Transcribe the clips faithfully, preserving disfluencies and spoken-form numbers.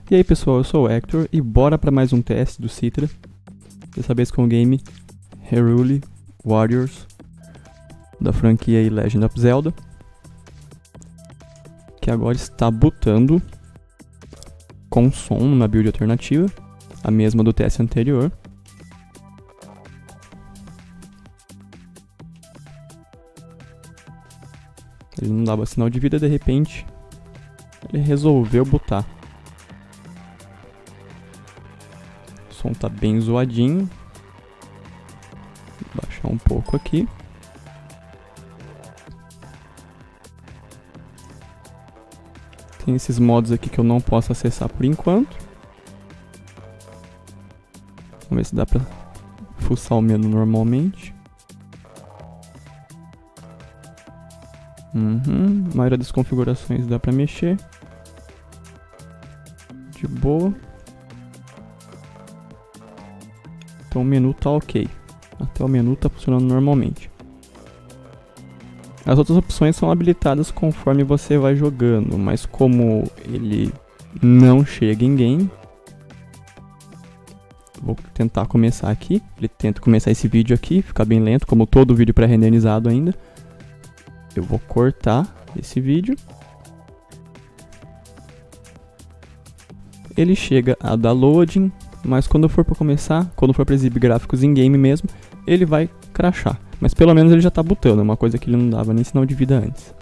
E aí pessoal, eu sou o Hector e bora para mais um teste do Citra. Dessa vez com o game Hyrule Warriors da franquia aí Legend of Zelda, que agora está bootando com som na build alternativa, a mesma do teste anterior. Ele não dava sinal de vida, de repente ele resolveu botar. O som tá bem zoadinho. Vou baixar um pouco aqui. Tem esses modos aqui que eu não posso acessar por enquanto. Vamos ver se dá pra fuçar o menu normalmente. Uhum. A maioria das configurações dá pra mexer. De boa. Então o menu tá ok. Até o menu tá funcionando normalmente. As outras opções são habilitadas conforme você vai jogando, mas como ele não chega em game, vou tentar começar aqui. Ele tenta começar esse vídeo aqui, fica bem lento, como todo vídeo pré-renderizado ainda. Eu vou cortar esse vídeo. Ele chega a dar loading, mas quando for para começar, quando for para exibir gráficos em game mesmo, ele vai crashar. Mas pelo menos ele já está bootando, uma coisa que ele não dava nem sinal de vida antes.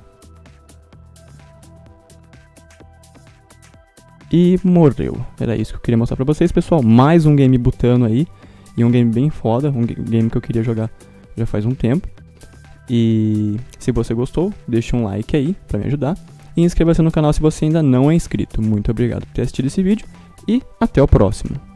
E morreu. Era isso que eu queria mostrar pra vocês, pessoal. Mais um game bootando aí. E um game bem foda, um game que eu queria jogar já faz um tempo. E se você gostou, deixa um like aí pra me ajudar. E inscreva-se no canal se você ainda não é inscrito. Muito obrigado por ter assistido esse vídeo e até o próximo.